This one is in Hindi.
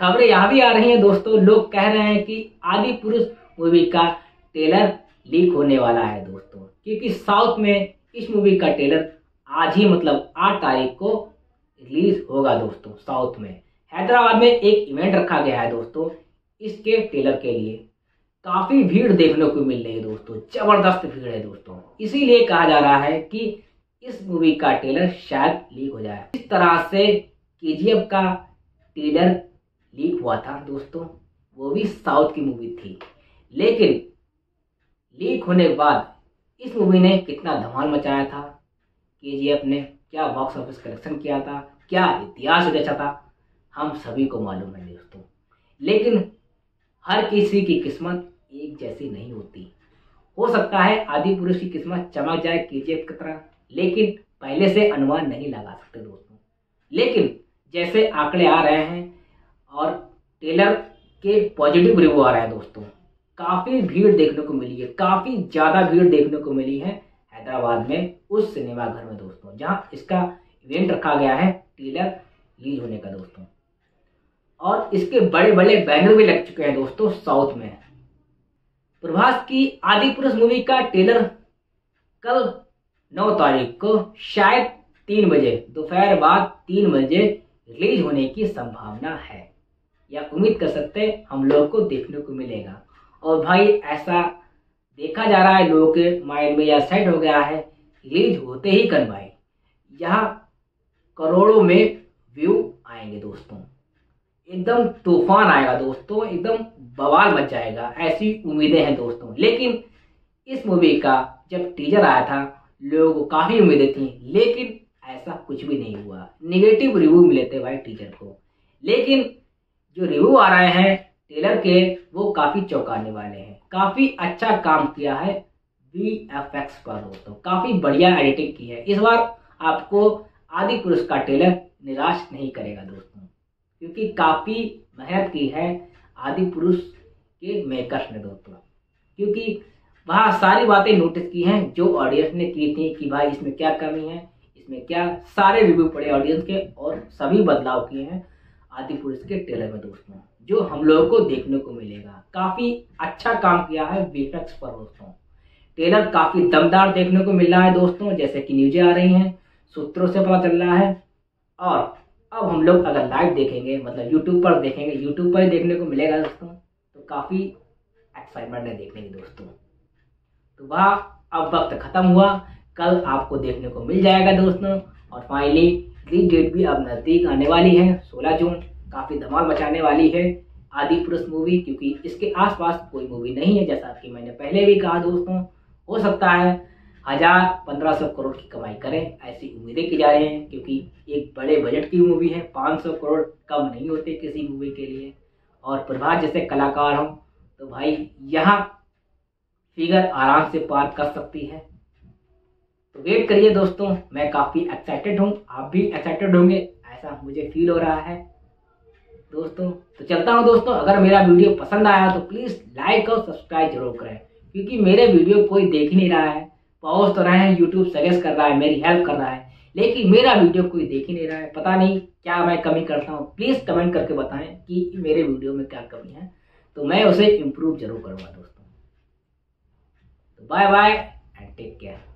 खबरें यहाँ भी आ रही हैं दोस्तों, लोग कह रहे हैं कि आदि पुरुष मूवी का ट्रेलर लीक होने वाला है दोस्तों, क्योंकि साउथ में इस मूवी का ट्रेलर आज ही मतलब 8 तारीख को रिलीज होगा दोस्तों। साउथ में हैदराबाद में एक इवेंट रखा गया है दोस्तों, इसके ट्रेलर के लिए काफी भीड़ देखने को मिल रही है दोस्तों, जबरदस्त भीड़ है दोस्तों। इसीलिए कहा जा रहा है कि इस मूवी का ट्रेलर शायद लीक हो जाए। इस तरह से केजीएफ का ट्रेलर लीक हुआ था दोस्तों, वो भी साउथ की मूवी थी, लेकिन लीक होने के बाद इस मूवी ने कितना धमाल मचाया था, केजीएफ ने क्या बॉक्स ऑफिस कलेक्शन किया था, क्या इतिहास रचा था, हम सभी को मालूम है दोस्तों। लेकिन हर किसी की किस्मत एक जैसी नहीं होती। हो सकता है आदि पुरुष की किस्मत चमक जाए केजीएफ की तरह, लेकिन पहले से अनुमान नहीं लगा सकते दोस्तों। लेकिन जैसे आंकड़े आ रहे हैं और ट्रेलर के पॉजिटिव रिव्यू आ रहे हैं दोस्तों, काफी भीड़ देखने को मिली है, काफी ज्यादा भीड़ देखने को मिली है हैदराबाद में उस सिनेमा घर में दोस्तों, जहां इसका इवेंट रखा गया है ट्रेलर रिलीज होने का दोस्तों। और इसके बड़े बड़े बैनर भी लग चुके हैं दोस्तों साउथ में। प्रभास की आदि पुरुष मूवी का ट्रेलर कल 9 तारीख को शायद 3 बजे दोपहर बाद 3 बजे रिलीज होने की संभावना है, या उम्मीद कर सकते हैं हम लोगों को देखने को मिलेगा। और भाई ऐसा देखा जा रहा है लोगों के माइंड में, या सेट हो गया है रिलीज होते ही कल भाई यहाँ करोड़ों में व्यू आएंगे दोस्तों, एकदम तूफान आएगा दोस्तों, एकदम बवाल मच जाएगा, ऐसी उम्मीदें हैं दोस्तों। लेकिन इस मूवी का जब टीजर आया था लोगों को काफी उम्मीदें थी, लेकिन ऐसा कुछ भी नहीं हुआ, निगेटिव रिव्यू मिले थे भाई टीजर को। लेकिन जो रिव्यू आ रहे हैं ट्रेलर के वो काफी चौंकाने वाले हैं, काफी अच्छा काम किया है वीएफएक्स पर दोस्तों, काफी बढ़िया एडिटिंग की है। इस बार आपको आदि पुरुष का ट्रेलर निराश नहीं करेगा दोस्तों, क्योंकि काफी मेहनत की है आदि पुरुष के मेकर्स ने दोस्तों, क्योंकि वहाँ सारी बातें नोटिस की हैं जो ऑडियंस ने की थी कि भाई इसमें क्या कमी है, इसमें क्या, सारे रिव्यू पड़े ऑडियंस के और सभी बदलाव किए हैं आदि पुरुष के ट्रेलर में दोस्तों, जो हम लोगों को देखने को मिलेगा। काफी अच्छा काम किया है वीएफएक्स पर दोस्तों, ट्रेलर काफी दमदार देखने को मिल रहा है दोस्तों, जैसे कि न्यूज़ें आ रही हैं, सूत्रों से पता चल रहा है। और अब हम लोग अगर लाइव देखेंगे, मतलब यूट्यूब पर देखेंगे, यूट्यूब पर ही देखने को मिलेगा दोस्तों, तो काफी एक्साइटमेंट है देखने की दोस्तों। तो वह अब वक्त खत्म हुआ, कल आपको देखने को मिल जाएगा दोस्तों। और फाइनली रिलीज डेट भी अब नजदीक आने वाली है, 16 जून। काफी धमाल मचाने वाली है आदि पुरुष मूवी, क्योंकि इसके आसपास कोई मूवी नहीं है, जैसा कि मैंने पहले भी कहा दोस्तों। हो सकता है 1000-1500 करोड़ की कमाई करें, ऐसी उम्मीदें की जा रही हैं, क्योंकि एक बड़े बजट की मूवी है, 500 करोड़ कम नहीं होते किसी मूवी के लिए। और प्रभास जैसे कलाकार हों तो भाई यहाँ फिगर आराम से पार कर सकती है। तो वेट करिए दोस्तों, मैं काफ़ी एक्साइटेड हूँ, आप भी एक्साइटेड होंगे ऐसा मुझे फील हो रहा है दोस्तों। तो चलता हूँ दोस्तों, अगर मेरा वीडियो पसंद आया तो प्लीज़ लाइक और सब्सक्राइब जरूर करें, क्योंकि मेरे वीडियो कोई देख ही नहीं रहा है। पहुँच तो रहे हैं, यूट्यूब सजेस्ट कर रहा है, मेरी हेल्प कर रहा है, लेकिन मेरा वीडियो कोई देख ही नहीं रहा है। पता नहीं क्या मैं कमी करता हूँ, प्लीज़ कमेंट करके बताएं कि मेरे वीडियो में क्या कमी है, तो मैं उसे इम्प्रूव जरूर करूँगा दोस्तों। तो bye bye and take care.